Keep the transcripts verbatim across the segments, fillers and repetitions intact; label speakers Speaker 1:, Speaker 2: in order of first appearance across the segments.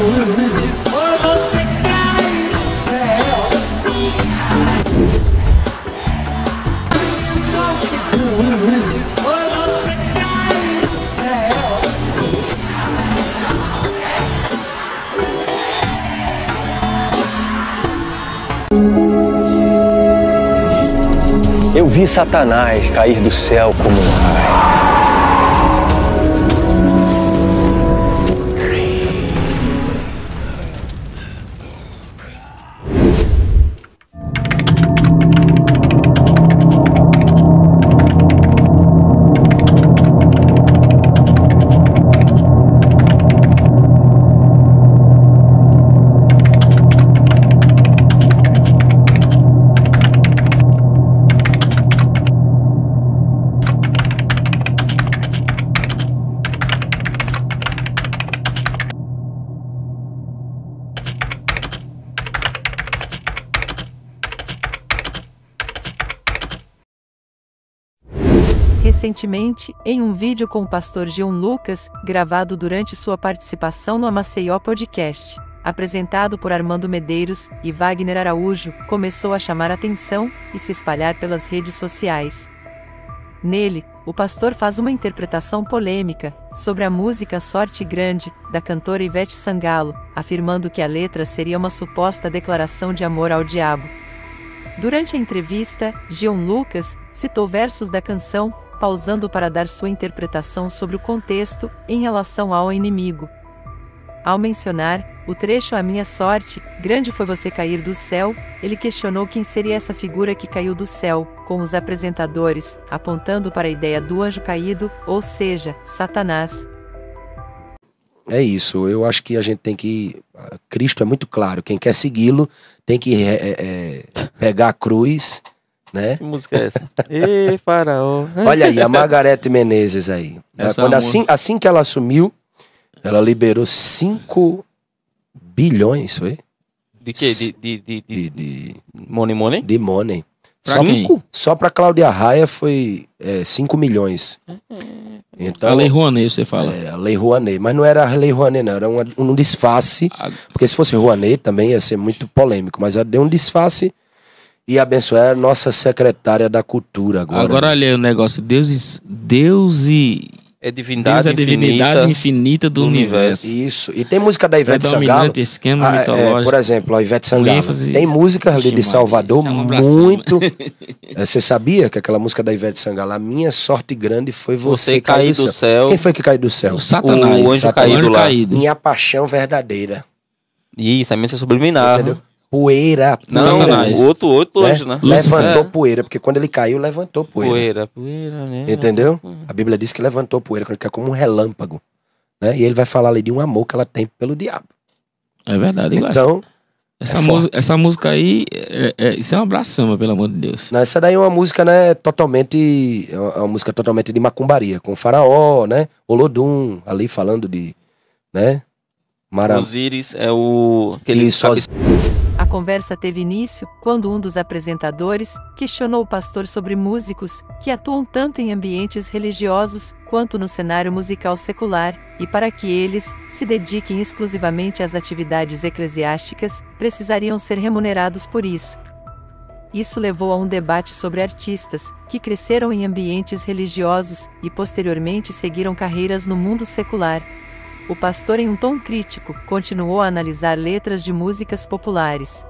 Speaker 1: Foi você cair do céu. Sorte grande. Foi você cair do céu.
Speaker 2: Eu vi Satanás cair do céu como um raio.
Speaker 3: Recentemente, em um vídeo com o pastor Jean Lucas, gravado durante sua participação no Maceió Podcast, apresentado por Armando Medeiros e Wagner Araújo, começou a chamar atenção e se espalhar pelas redes sociais. Nele, o pastor faz uma interpretação polêmica sobre a música Sorte Grande, da cantora Ivete Sangalo, afirmando que a letra seria uma suposta declaração de amor ao diabo. Durante a entrevista, Jean Lucas citou versos da canção, pausando para dar sua interpretação sobre o contexto em relação ao inimigo. Ao mencionar o trecho A Minha Sorte, grande foi você cair do céu, ele questionou quem seria essa figura que caiu do céu, com os apresentadores, apontando para a ideia do anjo caído, ou seja, Satanás.
Speaker 4: É isso, eu acho que a gente tem que... Cristo é muito claro, quem quer segui-lo tem que é, é, pegar a cruz, né?
Speaker 5: Que música é essa? Ê, faraó.
Speaker 4: Olha aí, a Margareth Menezes aí.
Speaker 6: Essa
Speaker 4: Quando
Speaker 6: é
Speaker 4: assim, assim que ela assumiu, ela liberou cinco bilhões, foi?
Speaker 5: De quê? De, de, de,
Speaker 4: De,
Speaker 5: de,
Speaker 4: de,
Speaker 5: money money?
Speaker 4: de money.
Speaker 6: Pra
Speaker 4: Só,
Speaker 6: quem?
Speaker 4: só pra Cláudia Raia foi é, cinco milhões. Então,
Speaker 6: A Lei Rouanet, você fala.
Speaker 4: É, a Lei Rouanet. Mas não era a Lei Rouanet, não. Era uma, um disfarce.
Speaker 6: A-
Speaker 4: Porque se fosse Rouanet também ia ser muito polêmico. Mas ela deu um disfarce e abençoar a nossa secretária da Cultura agora.
Speaker 6: Agora olha aí o negócio. Deus, Deus e...
Speaker 5: É divindade
Speaker 6: Deus é a divindade
Speaker 5: infinita
Speaker 6: infinita do
Speaker 5: do
Speaker 6: universo.
Speaker 4: Isso. E tem música da Ivete Sangalo.
Speaker 6: Predominante esquema
Speaker 4: Ah, é,
Speaker 6: mitológico.
Speaker 4: por exemplo, a Ivete Sangalo.
Speaker 6: ênfase-
Speaker 4: Tem música ali de
Speaker 6: Ixi,
Speaker 4: Salvador
Speaker 6: Maria, isso é uma blasfêmia.
Speaker 4: muito. É, você sabia que aquela música da Ivete Sangalo, a minha sorte grande foi você,
Speaker 5: Você cair do céu.
Speaker 4: Quem foi que caiu do céu?
Speaker 6: O Satanás.
Speaker 5: O anjo
Speaker 6: Satanás.
Speaker 5: caído
Speaker 6: O anjo
Speaker 5: lá.
Speaker 6: caído.
Speaker 4: Minha paixão verdadeira.
Speaker 5: Isso, a mensagem subliminar.
Speaker 4: Entendeu? Poeira.
Speaker 5: Não,
Speaker 6: Satanás.
Speaker 5: o outro, outro
Speaker 4: né?
Speaker 5: anjo, né?
Speaker 4: Levantou
Speaker 5: É.
Speaker 4: poeira, porque quando ele caiu, levantou poeira.
Speaker 5: Poeira, poeira, né?
Speaker 4: Entendeu? A Bíblia diz que levantou poeira, que é como um relâmpago. Né? E ele vai falar ali de um amor que ela tem pelo diabo.
Speaker 6: É verdade. Então,
Speaker 4: Então,
Speaker 6: essa,
Speaker 4: é
Speaker 6: música,
Speaker 4: forte.
Speaker 6: essa música aí, é, é- isso é uma abraçama, pelo amor de Deus.
Speaker 4: Não, essa daí é uma música, né, totalmente, é uma, é uma música totalmente de macumbaria, com Faraó, né, Olodum, ali falando de, né, Mara...
Speaker 5: Osíris é o... Aquele
Speaker 4: Isso,
Speaker 5: cabe-
Speaker 4: Os-
Speaker 3: A conversa teve início quando um dos apresentadores questionou o pastor sobre músicos que atuam tanto em ambientes religiosos quanto no cenário musical secular, e para que eles se dediquem exclusivamente às atividades eclesiásticas, precisariam ser remunerados por isso. Isso levou a um debate sobre artistas que cresceram em ambientes religiosos e posteriormente seguiram carreiras no mundo secular. O pastor, em um tom crítico, continuou a analisar letras de músicas populares.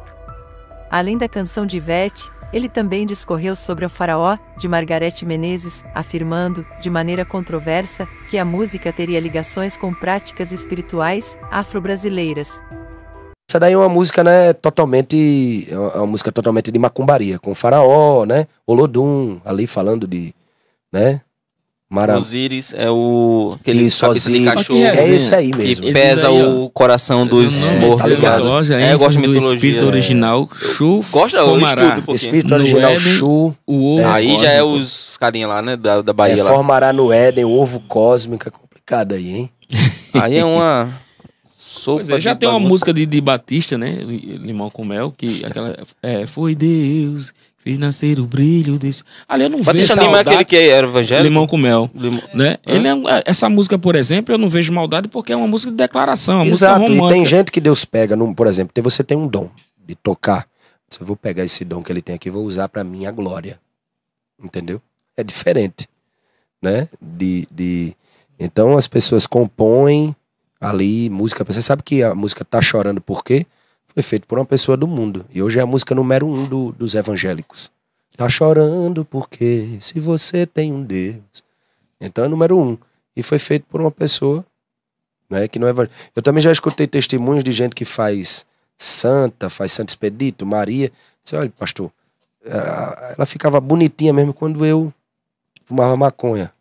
Speaker 3: Além da canção de Ivete, ele também discorreu sobre o Faraó, de Margareth Menezes, afirmando, de maneira controversa, que a música teria ligações com práticas espirituais afro-brasileiras.
Speaker 4: Essa daí é uma música, né, totalmente, é uma, é uma música totalmente de macumbaria, com Faraó, né, Olodum, ali falando de, né, Mara...
Speaker 5: Osíris é o... Aquele
Speaker 4: Isso,
Speaker 5: cabeça de
Speaker 4: Osíris.
Speaker 5: cachorro.
Speaker 6: Que
Speaker 4: É
Speaker 6: resenha.
Speaker 4: esse aí
Speaker 5: Que
Speaker 4: mesmo.
Speaker 6: Ele
Speaker 5: pesa
Speaker 6: diz aí, ó.
Speaker 5: o coração dos
Speaker 6: É,
Speaker 5: mortos.
Speaker 4: tá ligado?
Speaker 6: Loja,
Speaker 5: É, eu gosto de
Speaker 6: do
Speaker 5: mitologia.
Speaker 6: espírito
Speaker 5: é.
Speaker 6: original, Chu,
Speaker 5: Gosto, eu
Speaker 6: Fomará.
Speaker 5: estudo um pouquinho.
Speaker 4: Espírito
Speaker 6: No
Speaker 4: original,
Speaker 6: Éden,
Speaker 4: Chu,
Speaker 6: O ovo
Speaker 5: Aí já é
Speaker 6: cósmico.
Speaker 5: os carinha lá, né? Da, da
Speaker 4: é,
Speaker 5: Bahia lá.
Speaker 4: formará no Éden, o ovo cósmico, é complicado aí, hein?
Speaker 5: Aí é uma sopa
Speaker 6: Pois é, já
Speaker 5: de
Speaker 6: tem uma
Speaker 5: bagunça.
Speaker 6: música de, de Batista, né? Limão com Mel, que aquela é, foi Deus Fiz nascer o brilho desse... Ali eu não vejo
Speaker 5: Batista Lima é
Speaker 6: maldade.
Speaker 5: aquele que era evangélico?
Speaker 6: Limão com mel.
Speaker 5: Limão.
Speaker 6: Né? Ele é, um- essa música, por exemplo, eu não vejo maldade porque é uma música de declaração, uma
Speaker 4: Exato,
Speaker 6: música
Speaker 4: e
Speaker 6: romântica.
Speaker 4: tem gente que Deus pega, num- por exemplo, tem- você tem um dom de tocar. Eu vou pegar esse dom que ele tem aqui e vou usar pra minha glória. Entendeu? É diferente, né? De, de... Então as pessoas compõem ali música. Você sabe que a música Tá Chorando Por Quê? Foi feita por uma pessoa do mundo. E hoje é a música número um do- dos evangélicos. Tá chorando porque se você tem um Deus. Então é número um. E foi feito por uma pessoa, né, que não é evangélica. Eu também já escutei testemunhos de gente que faz santa, faz Santo Expedito, Maria. Disse, olha, pastor, ela, ela ficava bonitinha mesmo quando eu fumava maconha.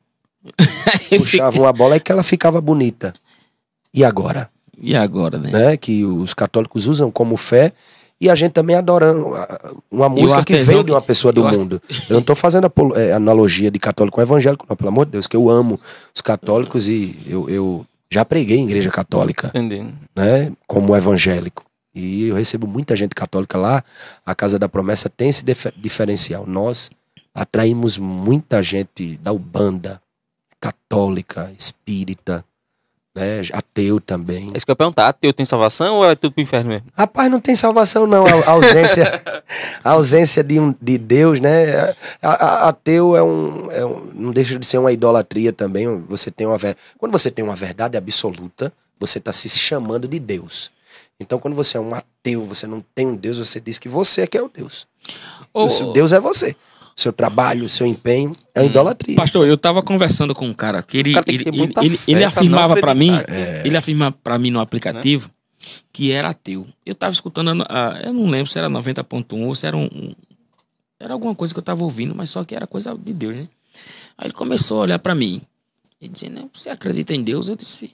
Speaker 4: Puxava uma bola, é que ela ficava bonita. E agora?
Speaker 6: E agora, né?
Speaker 4: Né? Que os católicos usam como fé. E a gente também adora uma música que
Speaker 6: artesão
Speaker 4: veio de uma
Speaker 6: que-
Speaker 4: pessoa do
Speaker 6: e o ar-
Speaker 4: mundo. Eu não estou fazendo apolo- é, analogia de católico com evangélico, não, pelo amor de Deus, que eu amo os católicos e eu, eu já preguei em igreja católica,
Speaker 5: Entendendo.
Speaker 4: né? Como evangélico. E eu recebo muita gente católica lá. A Casa da Promessa tem esse dif- diferencial. Nós atraímos muita gente da Ubanda, católica, espírita, né? Ateu também.
Speaker 5: É isso que eu ia perguntar. Ateu tem salvação ou é tudo pro inferno mesmo?
Speaker 4: Rapaz, não tem salvação não, a, a ausência, a ausência de, um, de Deus, né? A, a- ateu é um, é um, não deixa de ser uma idolatria também. Você tem uma ver- quando você tem uma verdade absoluta, você está se chamando de Deus. Então, quando você é um ateu, você não tem um Deus, você diz que você é que é o Deus.
Speaker 6: Ô,
Speaker 4: O seu Deus é você. O seu trabalho, o seu empenho é uma idolatria.
Speaker 6: Pastor, eu tava conversando com um cara que ele,
Speaker 5: O cara tem que
Speaker 6: ele,
Speaker 5: ter
Speaker 6: ele,
Speaker 5: muita
Speaker 6: ele,
Speaker 5: fé
Speaker 6: ele
Speaker 5: pra
Speaker 6: afirmava
Speaker 5: não
Speaker 6: pra mim,
Speaker 5: acreditar.
Speaker 6: ele afirmava pra mim no aplicativo que era ateu. Eu tava escutando, a- eu não lembro se era noventa ponto um ou se era um, um- era alguma coisa que eu tava ouvindo, mas só que era coisa de Deus, né? Aí ele começou a olhar pra mim e dizendo, você acredita em Deus? Eu disse,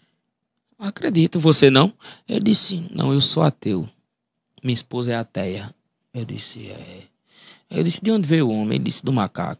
Speaker 6: acredito, você não? Ele disse, não, eu sou ateu. Minha esposa é ateia. Eu disse, é. Eu disse, de onde veio o homem? Ele disse, do macaco.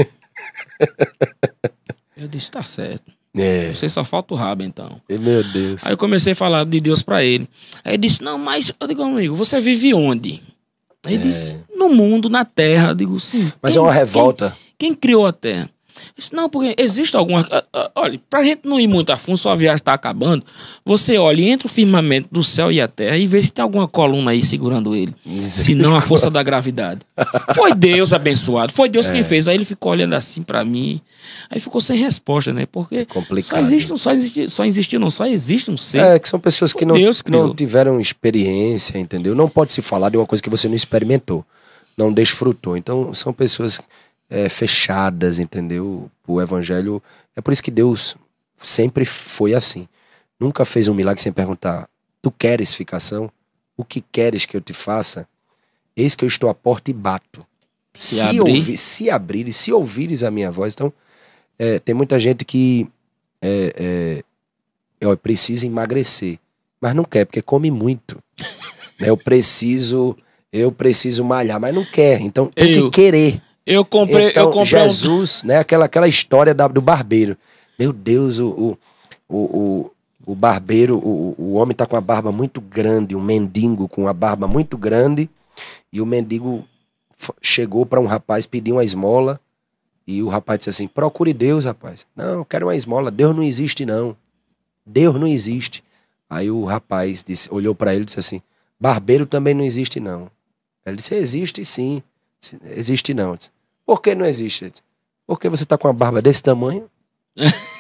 Speaker 6: Eu disse, tá certo.
Speaker 4: É.
Speaker 6: Você só falta o rabo, então.
Speaker 4: Meu Deus.
Speaker 6: Aí eu comecei a falar de Deus pra ele. Aí ele disse, não, mas, eu digo, amigo, você vive onde? Aí ele disse, no mundo, na terra. Eu digo, sim.
Speaker 4: Mas
Speaker 6: quem-
Speaker 4: é uma revolta.
Speaker 6: Quem, quem criou a terra? Eu disse, não, porque existe alguma... ah, ah, Olha, pra gente não ir muito a fundo, só a viagem tá acabando, você olha entre o firmamento do céu e a terra e vê se tem alguma coluna aí segurando ele. Se não, a força da gravidade. Foi Deus abençoado, foi Deus quem fez. Aí ele ficou olhando assim pra mim, aí ficou sem resposta, né? Porque
Speaker 4: Complicado.
Speaker 6: só existe, um- só existe, só existe, não, só existe um ser.
Speaker 4: É, que são pessoas que não,
Speaker 6: Deus criou.
Speaker 4: não tiveram experiência, entendeu? Não pode se falar de uma coisa que você não experimentou, não desfrutou. Então, são pessoas é, fechadas, entendeu? O evangelho... É por isso que Deus sempre foi assim. Nunca fez um milagre sem perguntar, tu queres ficação? O que queres que eu te faça? Eis que eu estou à porta e bato.
Speaker 6: Se
Speaker 4: Se,
Speaker 6: abrir-
Speaker 4: ouvi, se abrires, se ouvires a minha voz. Então, é, tem muita gente que é, é, ó, precisa emagrecer, mas não quer, porque come muito. Né? Eu preciso, eu preciso malhar, mas não quer. Então tem
Speaker 6: Eu-
Speaker 4: que querer.
Speaker 6: Eu comprei,
Speaker 4: Então,
Speaker 6: eu comprei um-
Speaker 4: Jesus, né? Aquela, aquela história da- do barbeiro. Meu Deus, o, o, o, o, o barbeiro, o, o homem tá com a barba muito grande, um mendigo com a barba muito grande, e o mendigo f- chegou para um rapaz pedir uma esmola, e o rapaz disse assim, procure Deus, rapaz. Não, eu quero uma esmola, Deus não existe não. Deus não existe. Aí o rapaz disse, olhou para ele e disse assim, barbeiro também não existe não. Ele disse, existe sim. Existe não. Disse, por que não existe? Ele disse, porque você tá com uma barba desse tamanho?